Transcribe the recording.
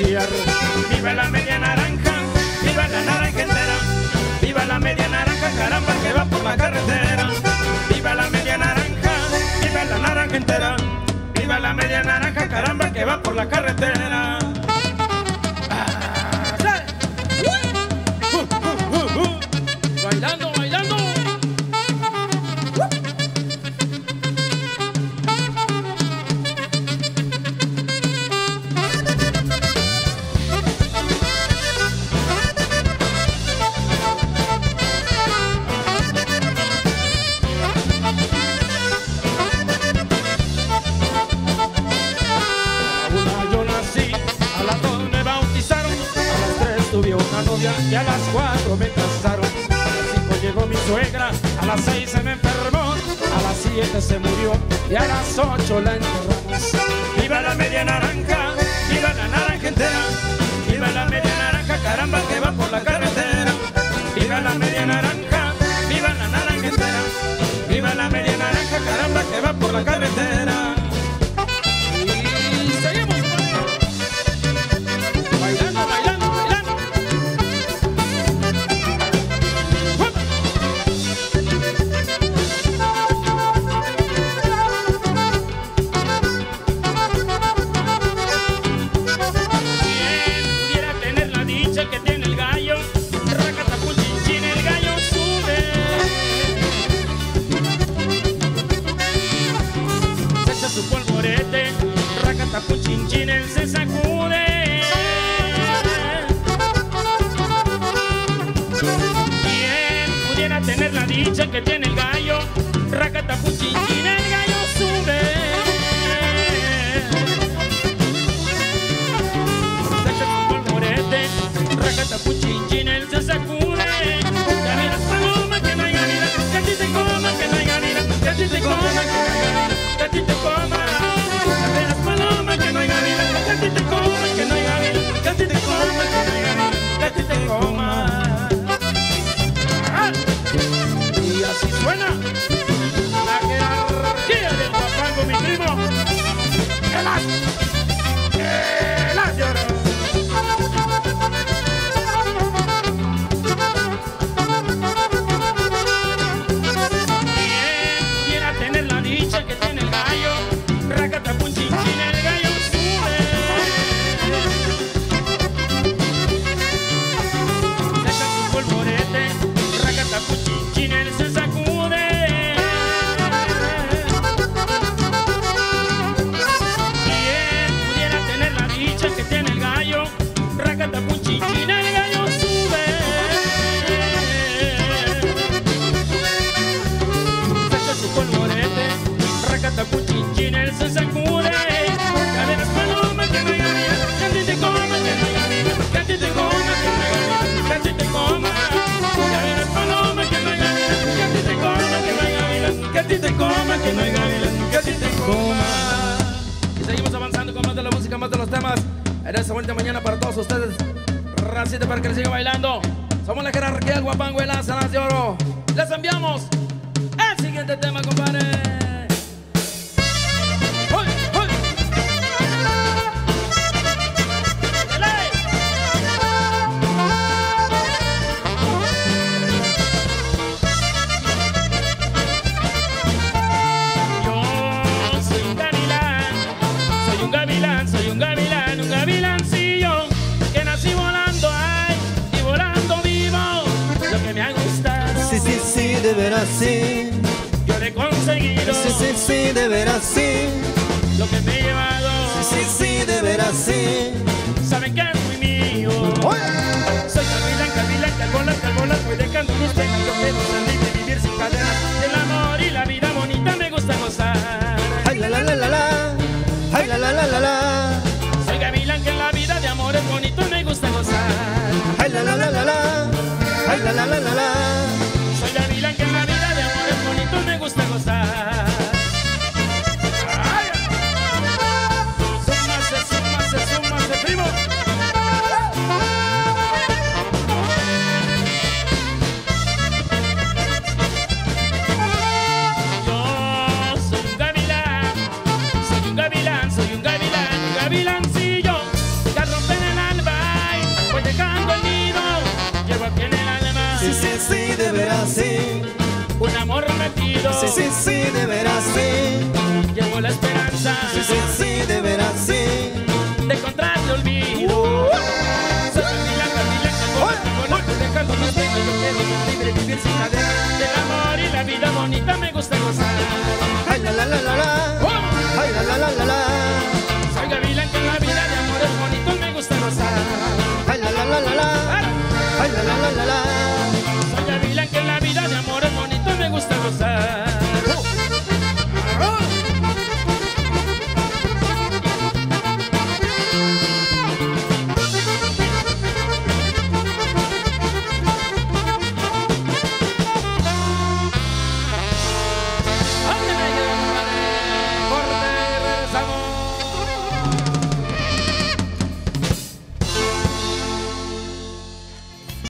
anunciar. Viva la media naranja, viva la naranja entera. Viva la media naranja, caramba, que va por la carretera. Viva la media naranja, viva la naranja entera. Viva la media naranja, caramba, que va por la carretera. Bailando, bailando. Una novia y a las 4 me casaron. A las 5 llegó mi suegra, a las 6 se me enfermó, a las 7 se murió y a las 8 la enterramos. Viva la media naranja, viva la naranja entera. Viva la media naranja, caramba, que va por la carretera. Viva la media naranja, viva la naranja entera. Viva la media naranja, caramba, que va por la carretera. Y seguimos bailando, bailando. Chinchín, él se sacude. Quien pudiera tener la dicha que tiene el gallo, racatapuchinchín, el gallo sube. Saca su polvorete, racatapuchinchín, él se sacude. Ya verás paloma que no hay ganida, que a ti te coma, que no hay ganida, que a ti te coma, que no hay ganida, que a ti te coma. Que a ti te coma, que no hay gavina, que a ti te coma, que no hay gavina, que a ti te coma. Y así suena la jerarquía del guapango, mi primo. El as lloró. Quien quiera tener la dicha que tiene el gallo, racatapunchinchín, el gallo. Racatapuchinchín, él se sacude. Quien pudiera tener la dicha que tiene el gallo, racatapuchinchín, el gallo sube. Saca su polvorete, racatapuchinchín, él se sacude. Ya verás paloma que no hay gavina, que a ti te coma, que no hay gavina, que a ti te coma, que no hay gavina, que a ti te coma. Ya verás paloma que no hay gavina, que a ti te coma, que no hay gavina, que a ti te coma, que no hay gavina, que a ti te coma. Y seguimos avanzando con más de la música, más de los temas. En esta bonita mañana para todos ustedes, racita, para que les siga bailando. Somos la jerarquía del guapango y las alas de oro. Les enviamos el siguiente tema, compadre. Soy un gavilancillo que nací volando, ay, y volando vivo. Lo que me ha gustado, sí, sí, sí, de veras sí. Yo le he conseguido, sí, sí, sí, de veras sí. Lo que me he llevado, sí, sí, sí, de veras sí. Saben que es muy mío. Soy calbolas, voy dejando luz, tengo que gozar de vivir sin cadenas. El amor y la vida bonita me gusta gozar. Ay, la, la, la, la, la. Ay, la, la, la, la, la. Soy gavilán que en la vida de amor es bonito, me gusta gozar. Ay, la, la, la, la, la. Ay, la, la, la, la, la. Soy gavilán que en la vida de amor es bonito, me gusta gozar. Súmase, primo. Sí, sí, sí, de veras sí. Un amor prometido. Sí, sí, sí, de veras sí. Llevo la esperanza. Sí, sí, sí, de veras sí. De encontrarte olvido. Soy milagro, dejando mis penas. Yo quiero ser libre, vivir sin cadenas. Del amor y la vida bonita me gusta gozar. Ay, la, la, la, la,